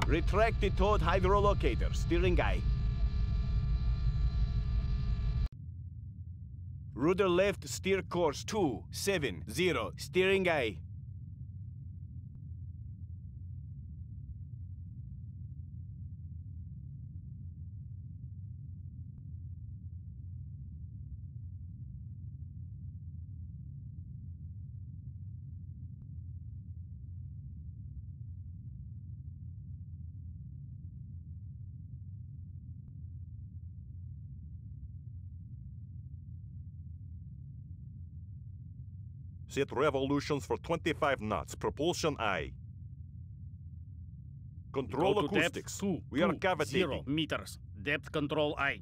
Retract the towed hydrolocator, steering eye. Rudder left, steer course 270, steering eye. Set revolutions for 25 knots. Propulsion I. Control Go to acoustics. depth We are 220 cavitating. meters. Depth control I.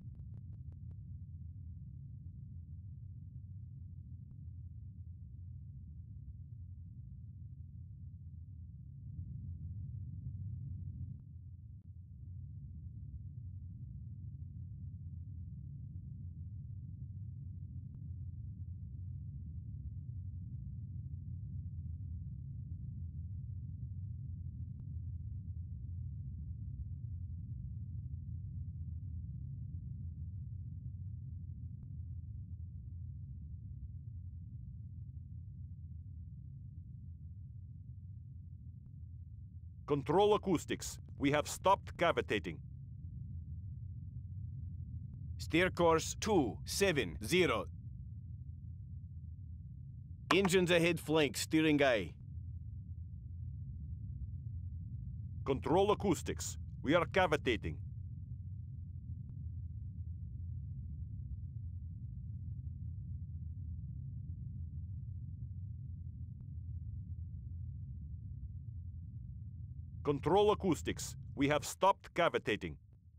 Control acoustics. We have stopped cavitating. Steer course 270. Engines ahead flank, steering eye. Control acoustics. We are cavitating. Control acoustics. We have stopped cavitating.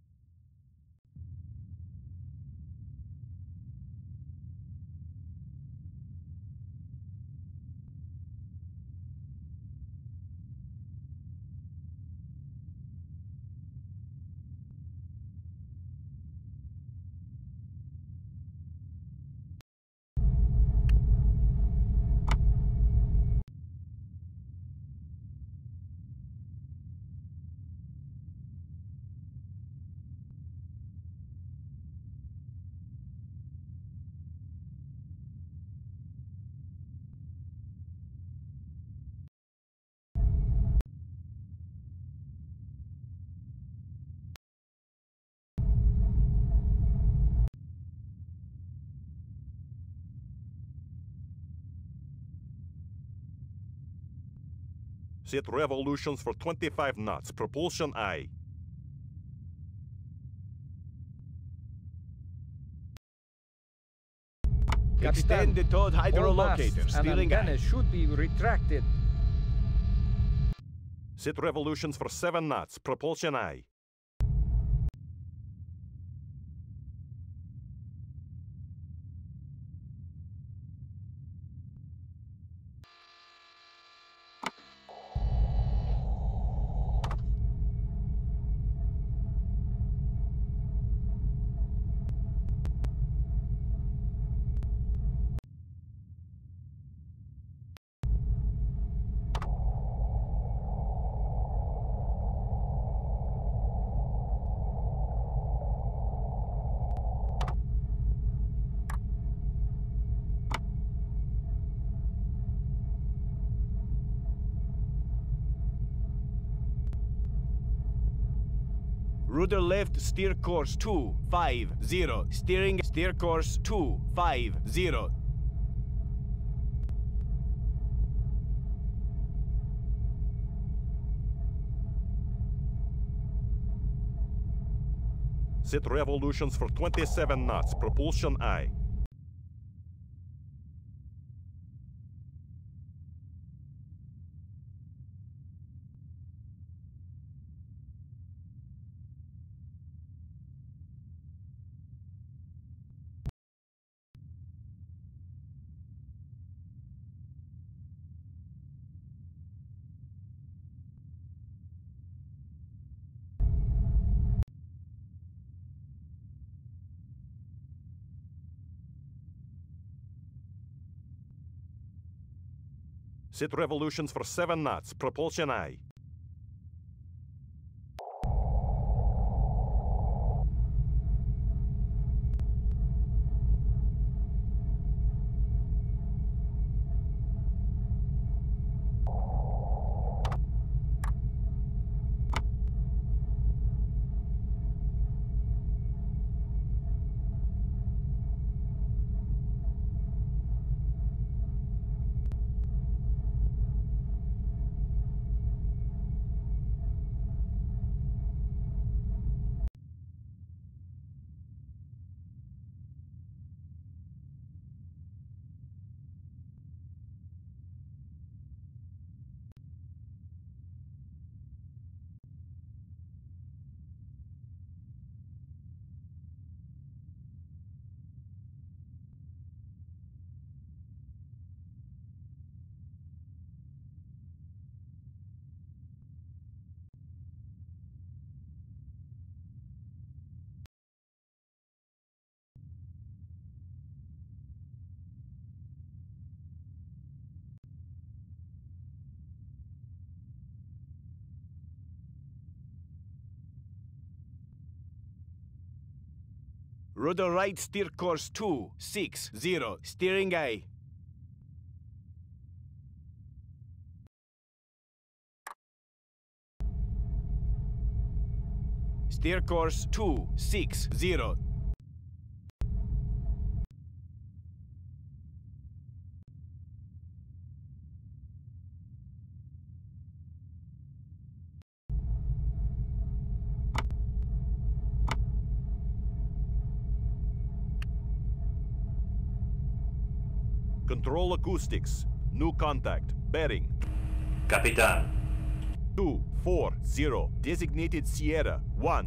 Set revolutions for 25 knots. Propulsion I. Extend the towed hydrolocator, steering eye. Antennas should be retracted. Set revolutions for 7 knots. Propulsion I. Rudder left, steer course 250. Steer course 250. Set revolutions for 27 knots. Propulsion I. Set revolutions for 7 knots. Propulsion I. Rudder right, steer course 260, steering aye. Steer course 260. Control acoustics. New contact. Bearing. Capitan. 240. Designated Sierra 1.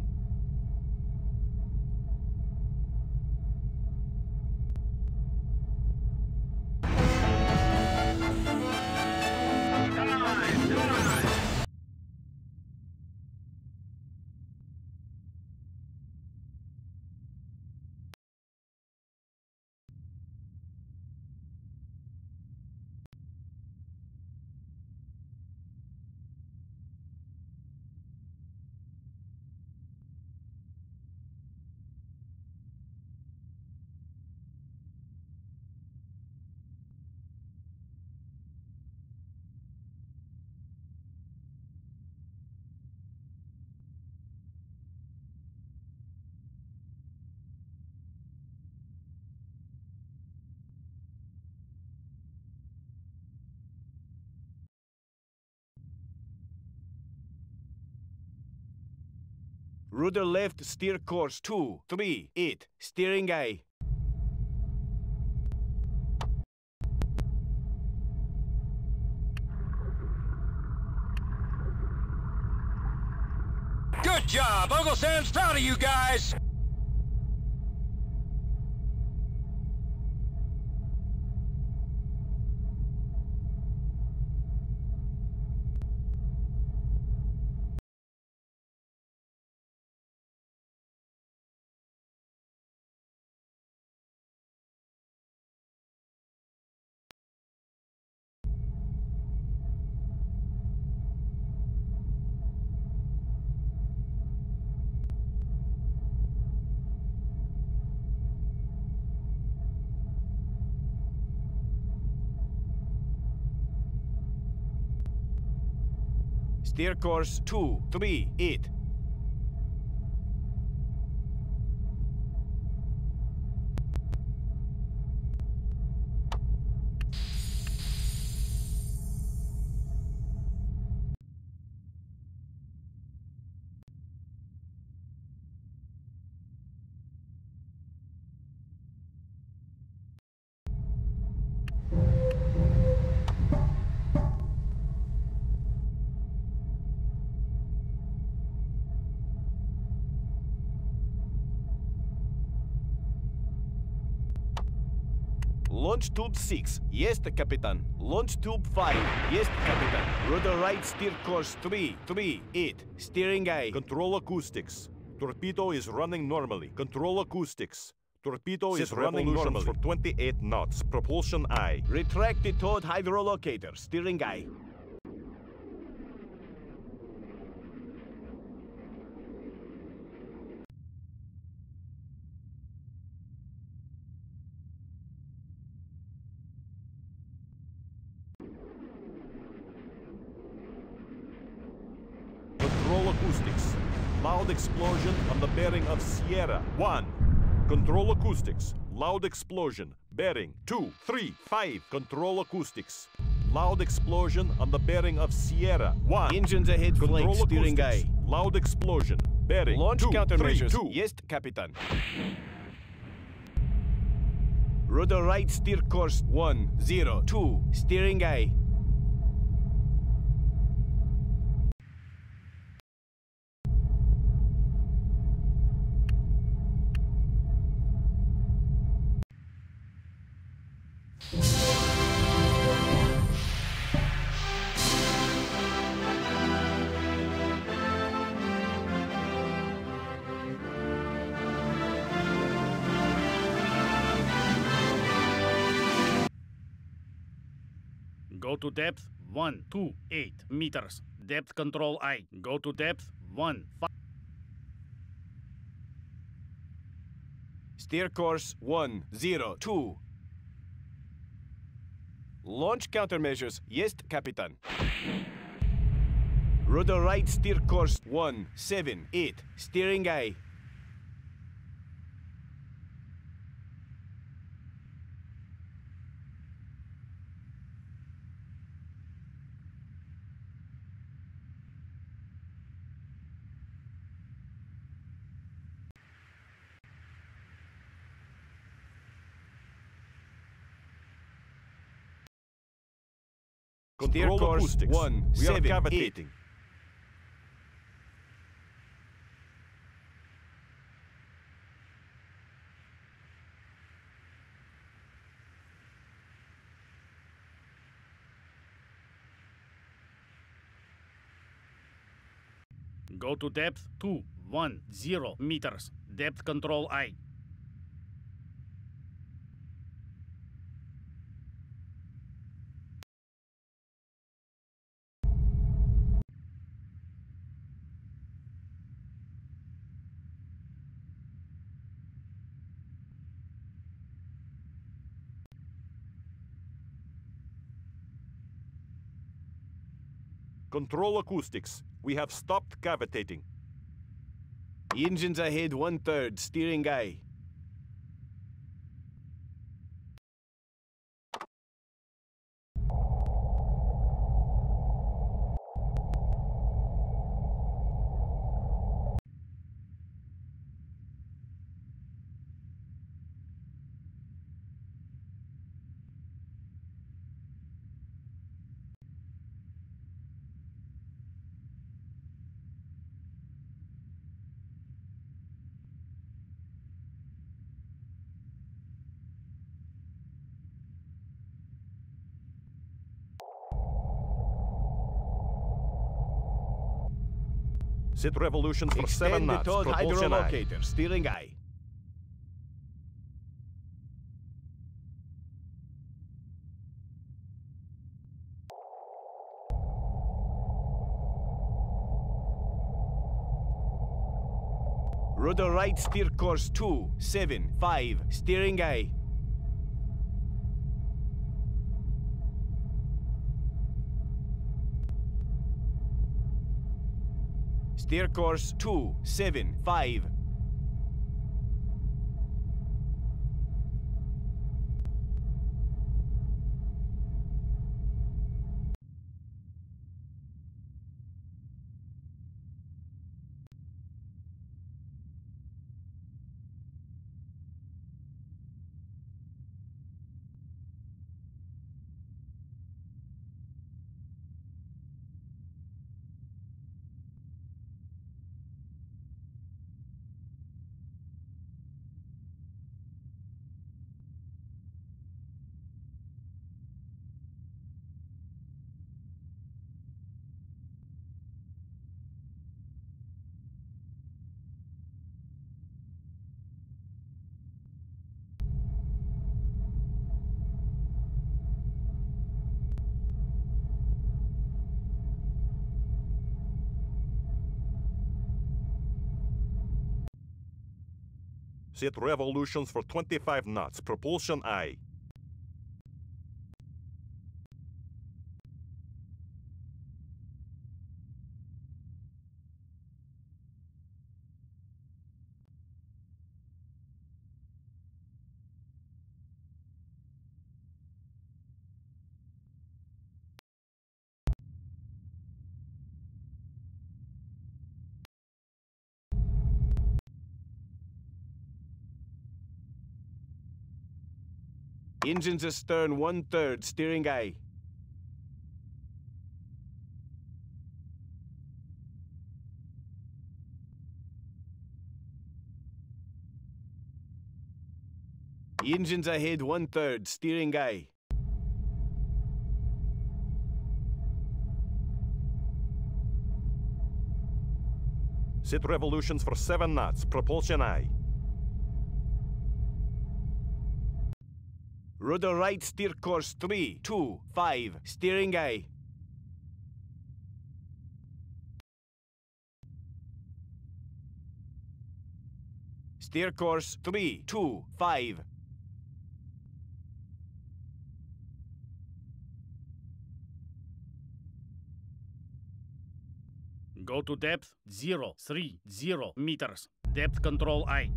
Rudder left, steer course 238, steering aye. Good job! Uncle Sam's proud of you guys! Steer course 238. Launch tube 6, yes, Capitan. Launch tube 5, yes, Capitan. Rudder right, steer course 338, steering aye. Control acoustics. Torpedo is running normally. Control acoustics. Torpedo is Set running revolutions normally. For 28 knots. Propulsion aye. Retract the towed hydrolocator, steering aye. Control acoustics. Loud explosion on the bearing of Sierra 1. Control acoustics. Loud explosion. Bearing 235. Control acoustics. Loud explosion on the bearing of Sierra 1. Engines ahead, flank, Control steering acoustics. aye. Loud explosion. Bearing Launch countermeasures, 232. yes, Capitan. Rudder right, steer course 102, steering aye. Go to depth 128 meters. Depth control aye. Go to depth 15. Steer course 102. Launch countermeasures. Yes, Capitan. Rudder right, steer course 178. Steering aye. Steer Control course acoustics. We are 178. cavitating. Go to depth 210 meters. Depth control I. Control acoustics. We have stopped cavitating. Engines ahead 1/3. Steering aye. Set revolutions for 7 Extend the knots. towed Propulsion aye. hydrolocator. Steering aye. Rudder right, steer course 275. Steering aye. Steer course 275. Set revolutions for 25 knots. Propulsion aye. Engines astern 1/3. Steering aye. Engines ahead 1/3. Steering aye. Set revolutions for 7 knots. Propulsion aye. Rudder right, steer course 325. Steering aye. Steer course 325. Go to depth 030 meters. Depth control I.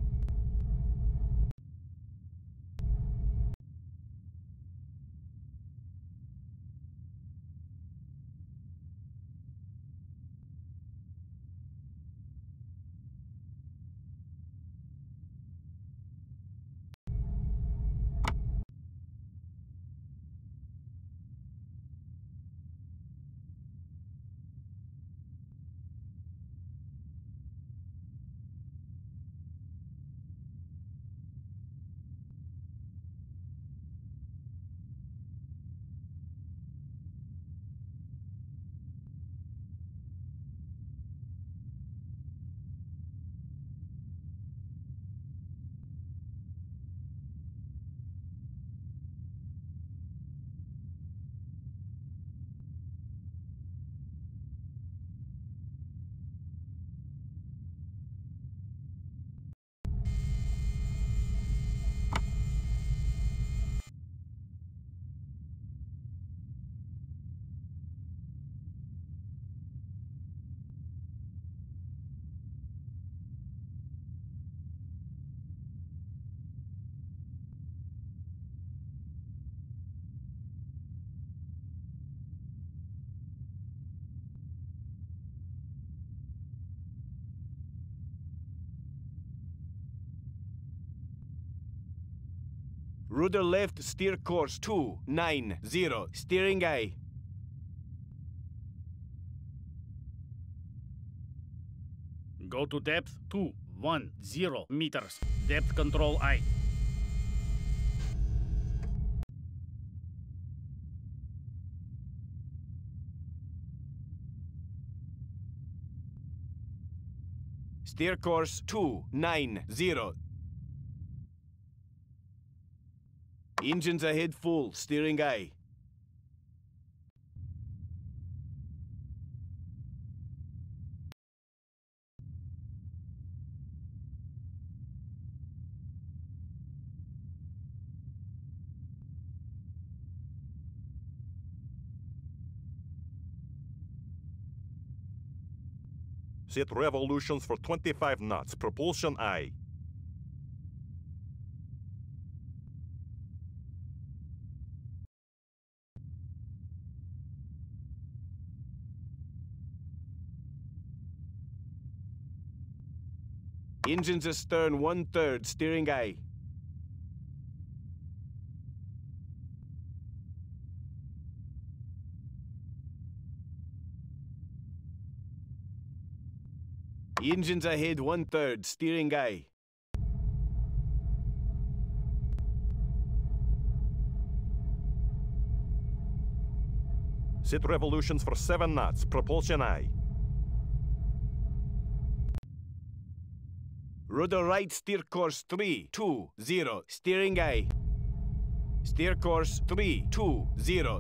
Rudder left, steer course 290. Steering I. Go to depth 210 meters. Depth control I. Steer course 290. Engines ahead full, steering I. Set revolutions for 25 knots. Propulsion I. Engines astern 1/3, steering I. Engines ahead 1/3, steering I. Set revolutions for 7 knots. Propulsion I. Rudder right, steer course 320. Steering I. Steer course 320.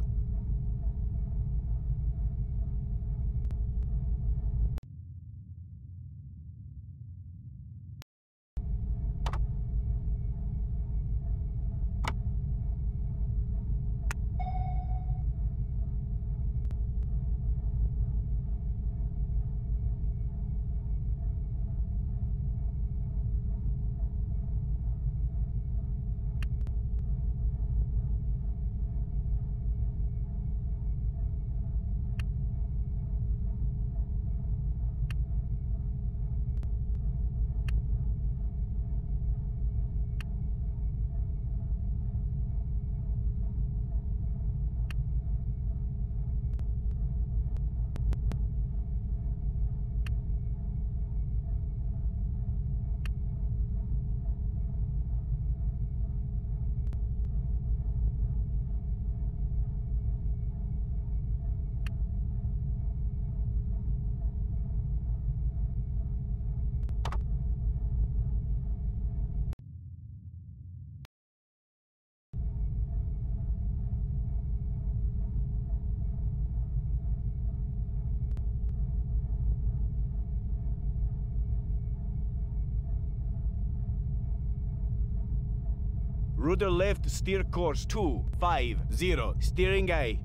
Rudder left, steer course 250. Steering A.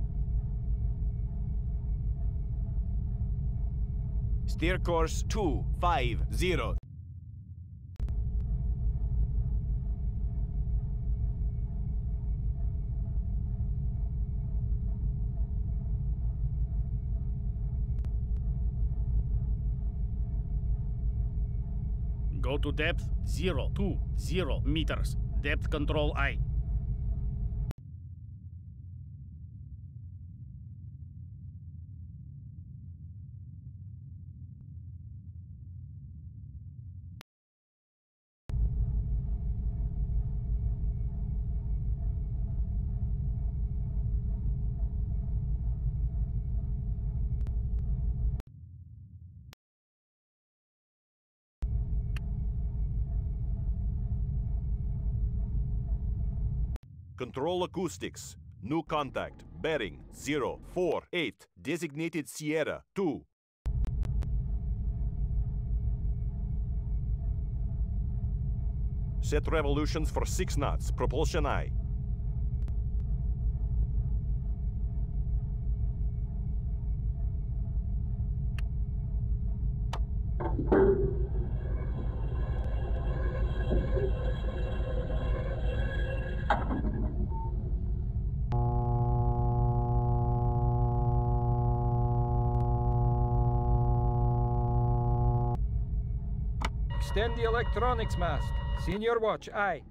Steer course 250. Go to depth 020 meters. Depth control I. Control acoustics. New contact. Bearing 048. Designated Sierra 2. Set revolutions for 6 knots. Propulsion I. Extend the electronics mast. Senior watch, aye.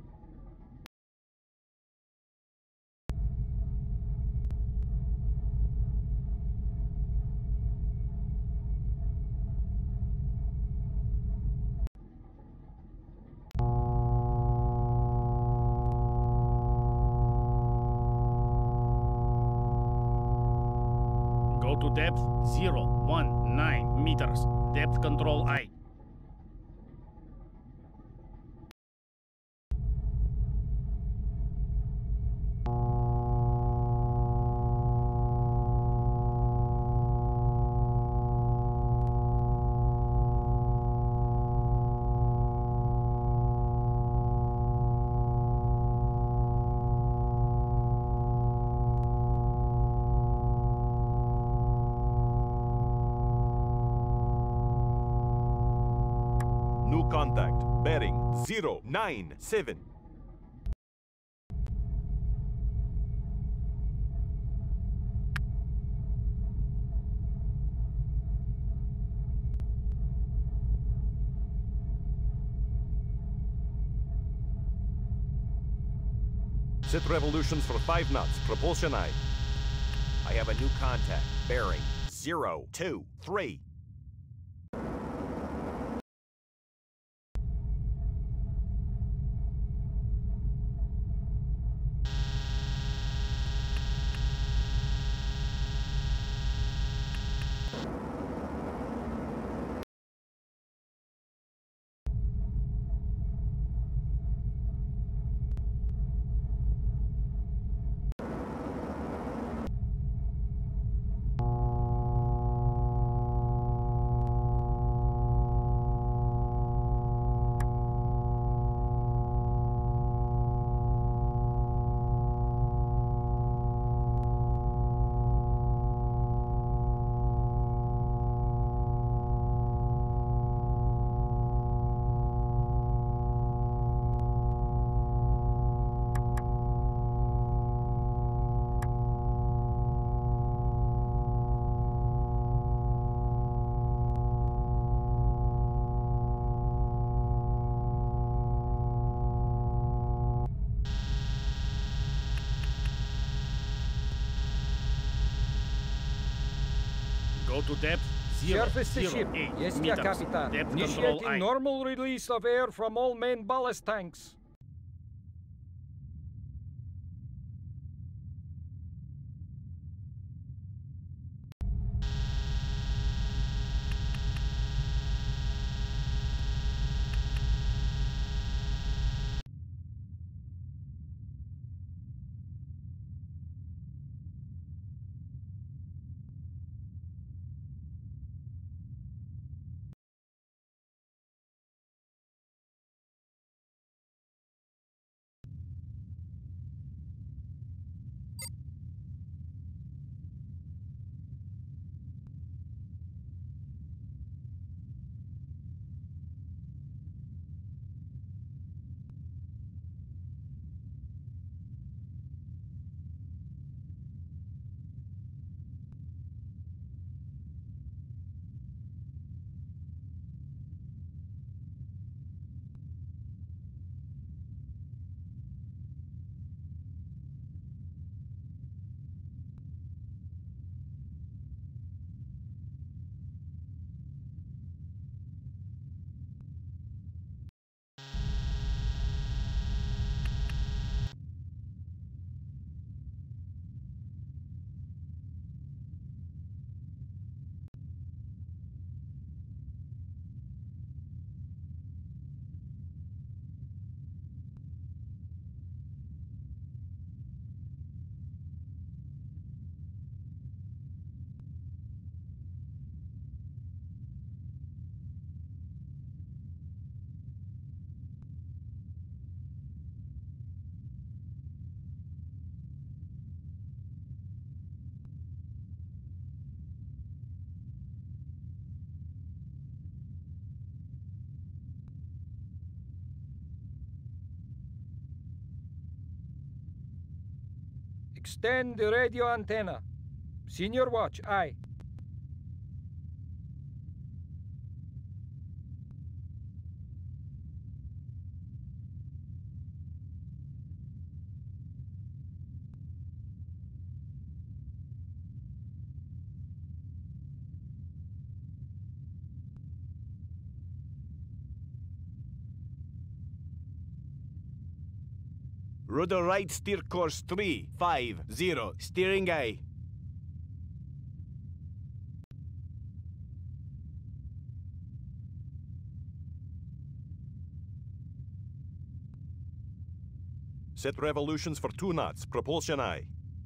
Go to depth 019 meters. Depth control I. New contact. Bearing 097. Set revolutions for 5 knots. Propulsion I. I have a new contact. Bearing 023. Go to depth 008 Surface the ship. Yes, meters. Capitan. Depth control Initiating I. normal release of air from all main ballast tanks. Extend the radio antenna. Senior watch, aye. Rudder right, steer course 350, steering aye. Set revolutions for 2 knots. Propulsion aye.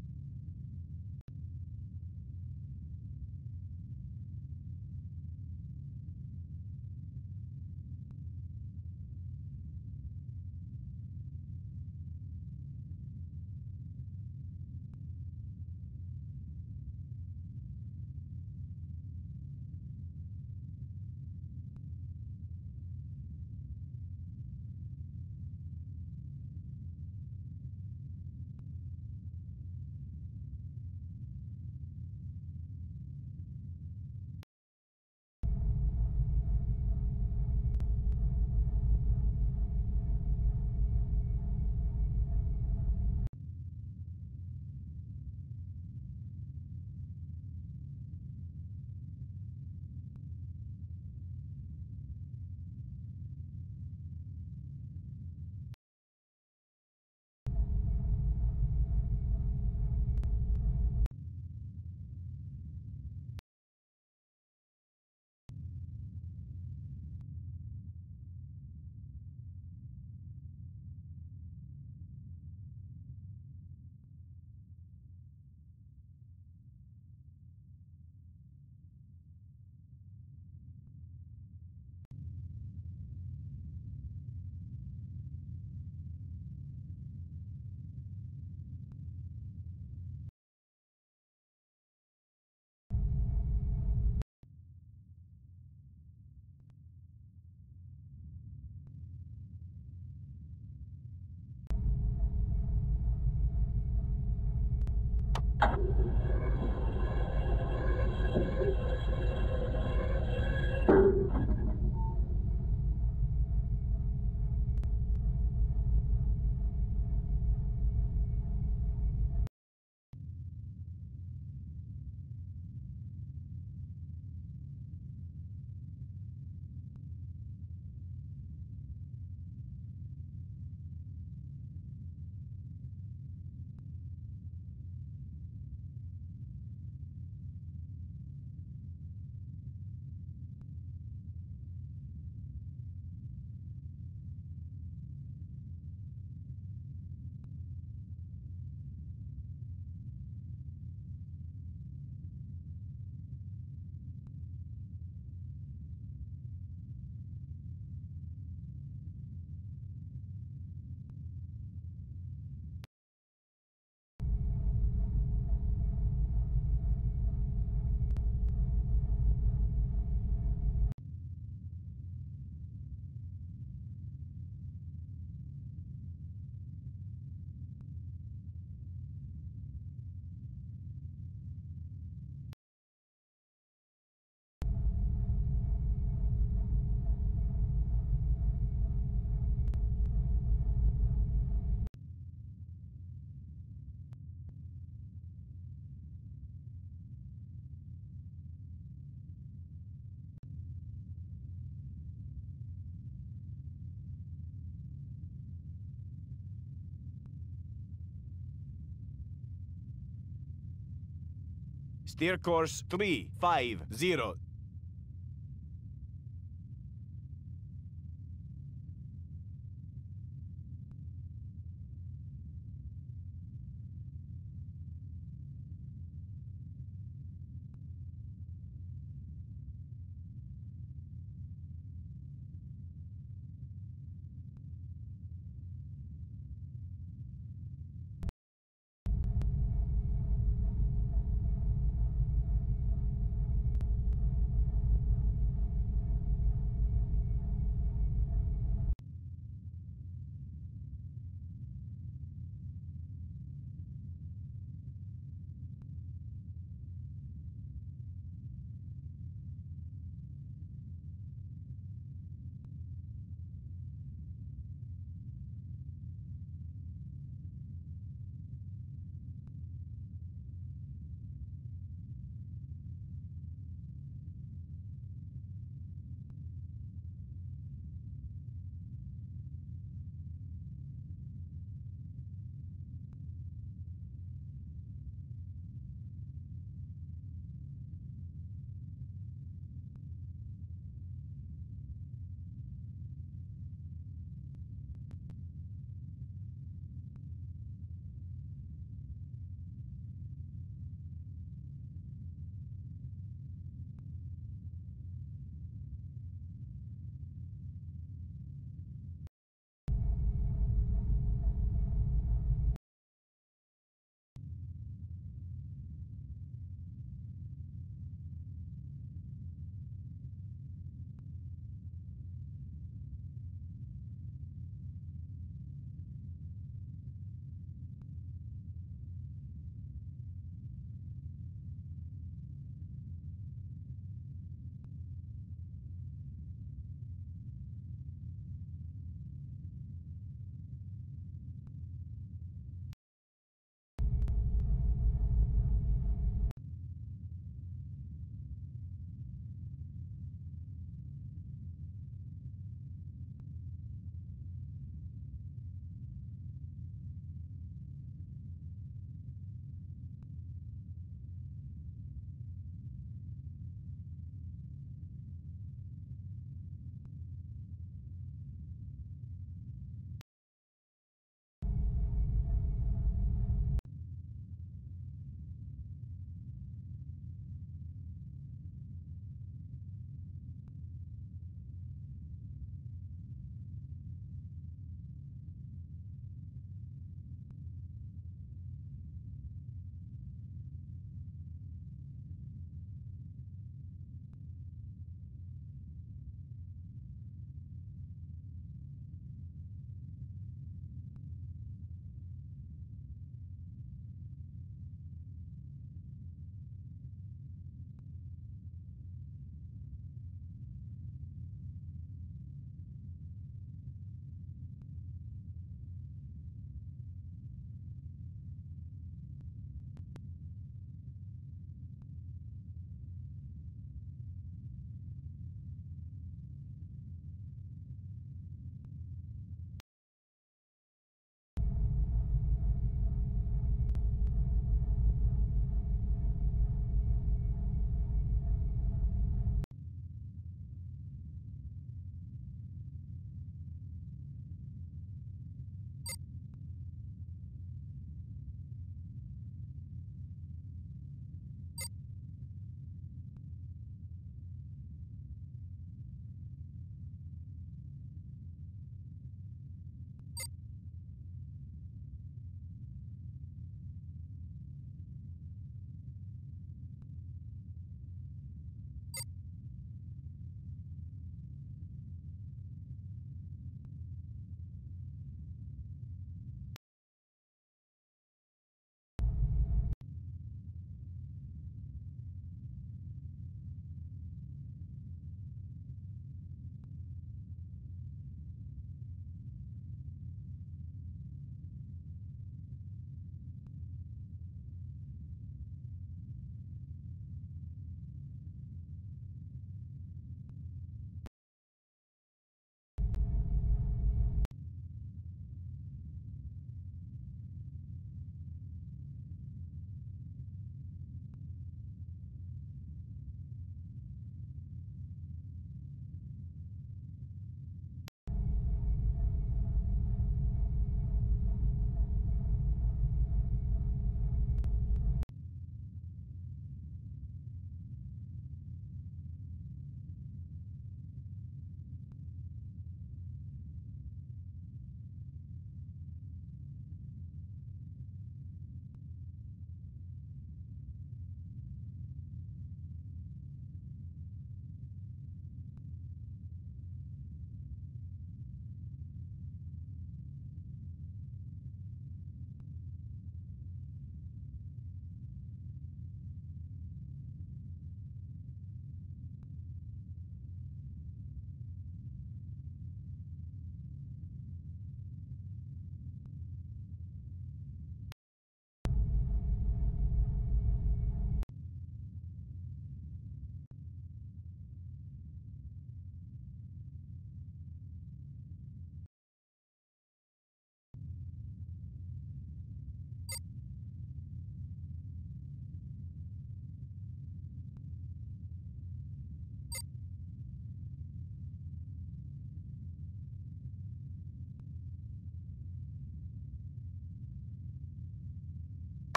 Steer course 350.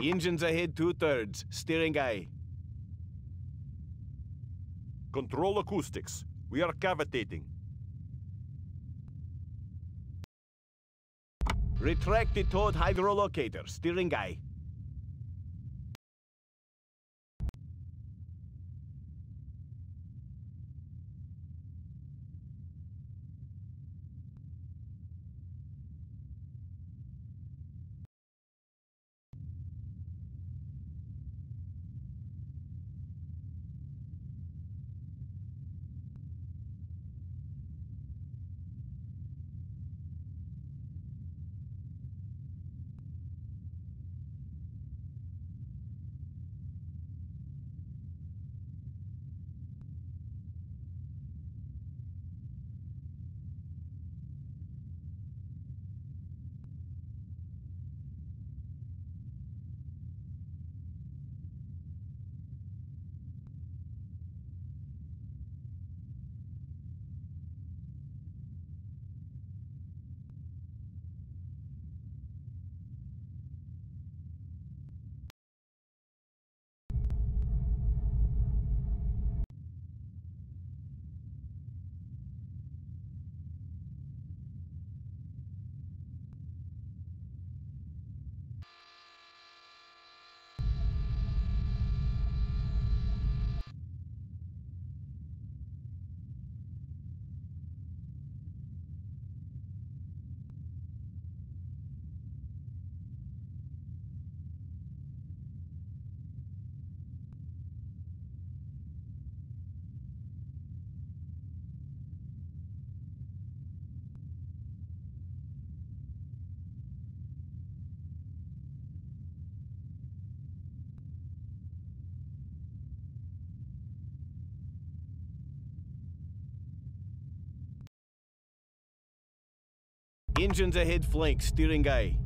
Engines ahead 2/3. Steering aye. Control acoustics. We are cavitating. Retract the towed hydrolocator. Steering aye. Engines ahead flank. Steering aye.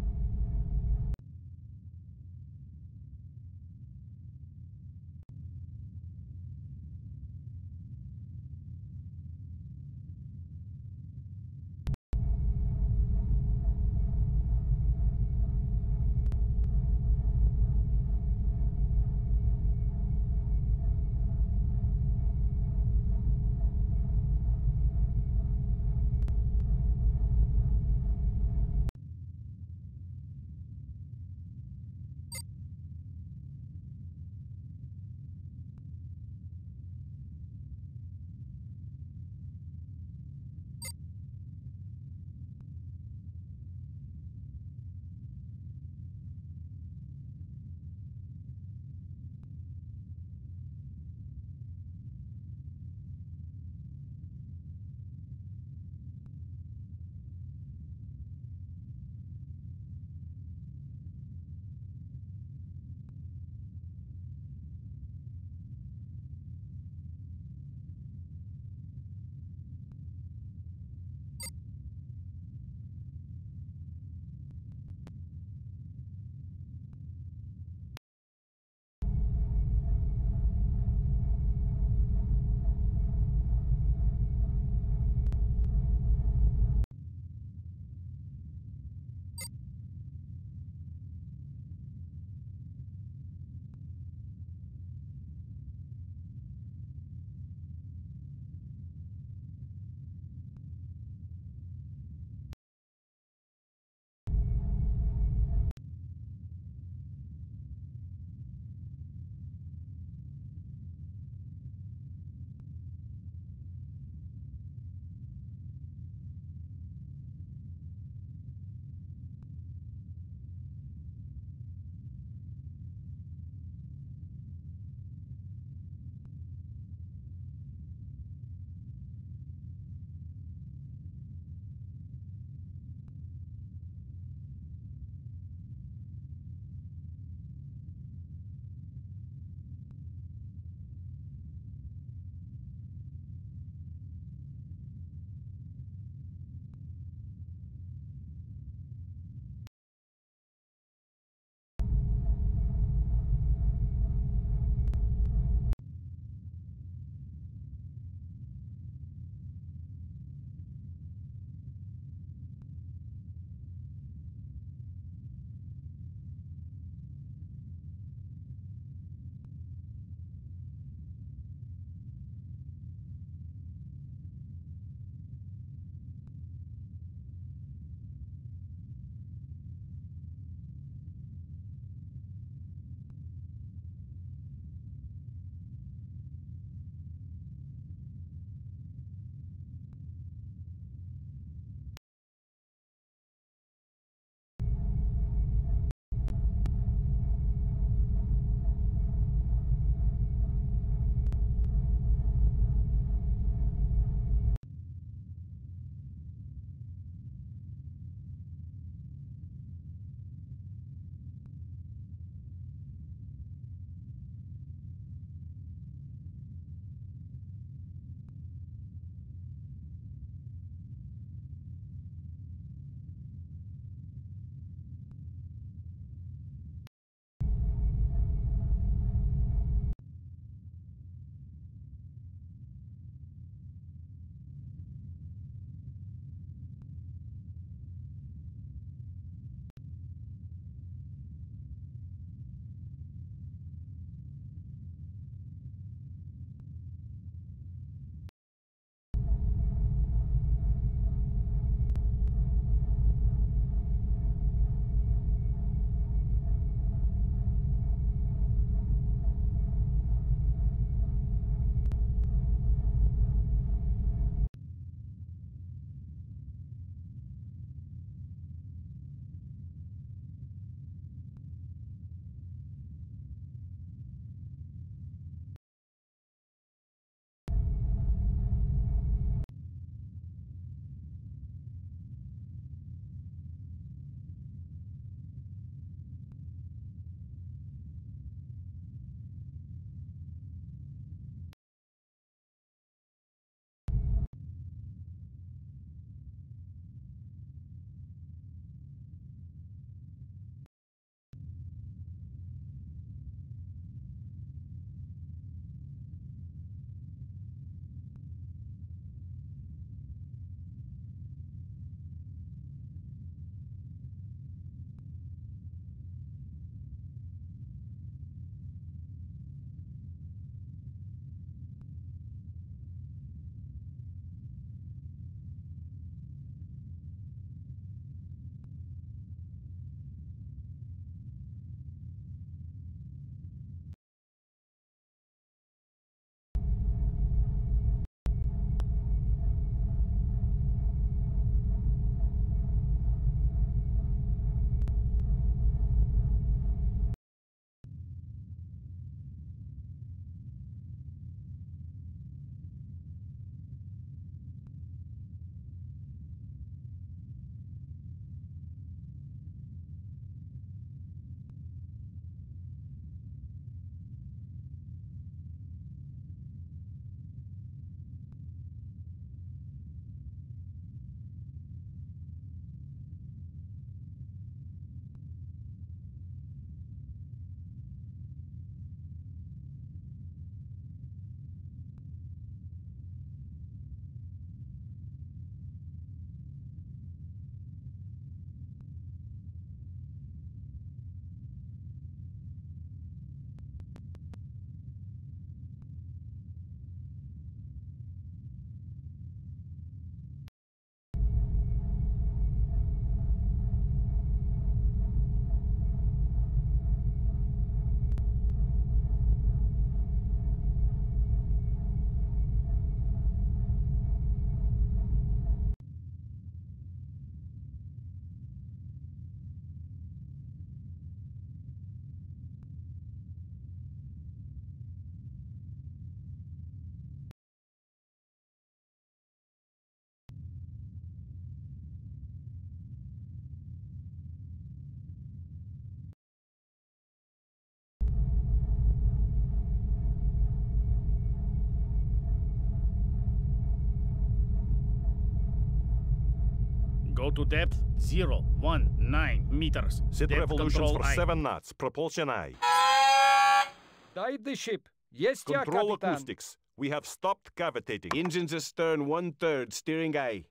Go to depth 019 meters. Set Depth revolutions control for I. 7 knots. Propulsion I. Dive the ship. Yes, yeah, Control Capitan. acoustics. We have stopped cavitating. Engines astern 1/3, steering aye.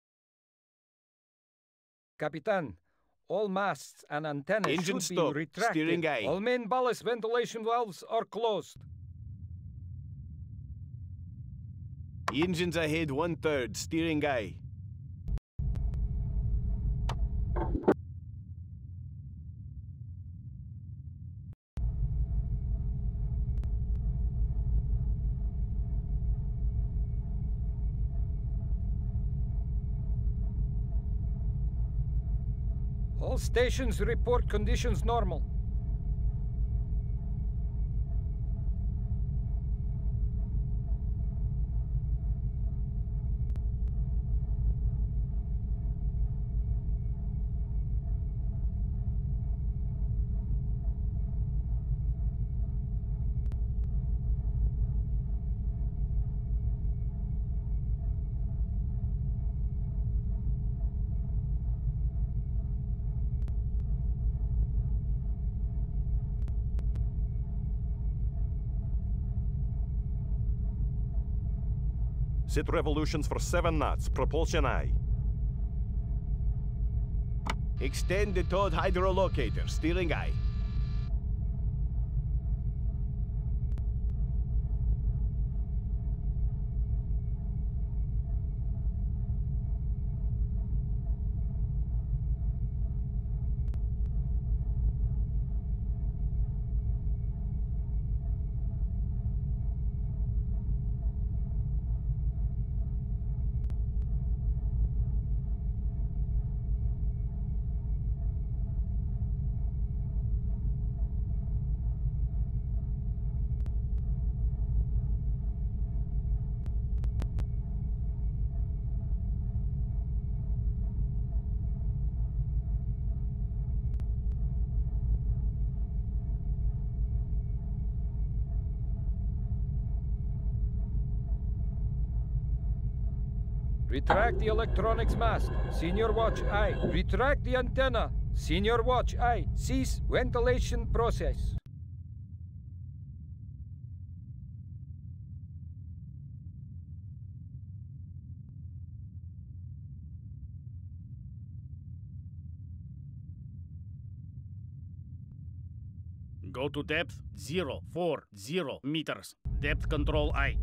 Capitan, all masts and antennas Engine should stop. be retracted. Steering aye. All main ballast ventilation valves are closed. Engines ahead 1/3, steering aye. All stations report conditions normal. Set revolutions for 7 knots. Propulsion I. Extend the towed hydrolocator, steering aye. Retract the electronics mast. Senior watch aye. Retract the antenna. Senior watch aye. Cease ventilation process. Go to depth 040 meters. Depth control I.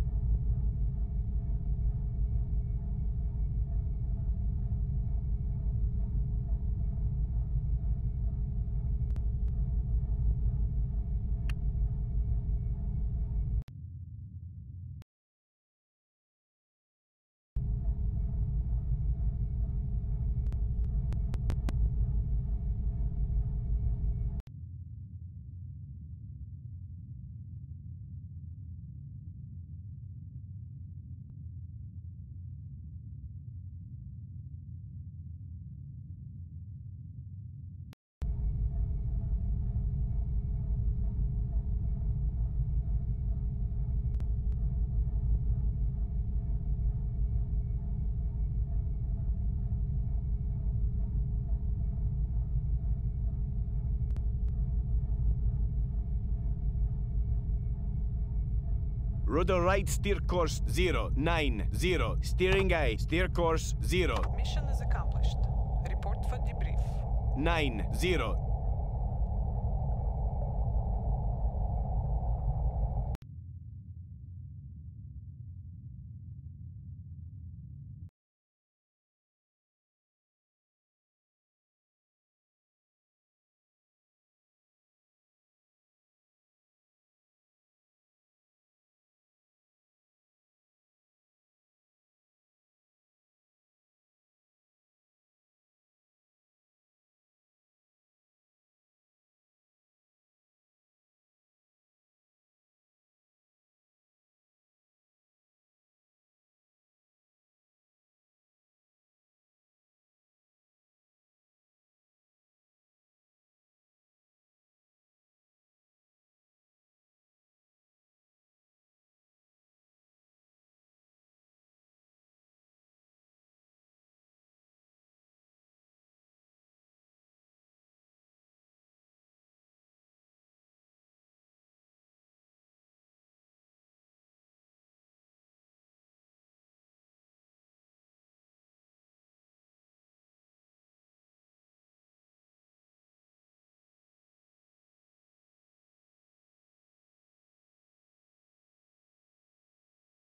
Rudder right, steer course 090, steering aye, steer course 0. Mission is accomplished. Report for debrief. 90,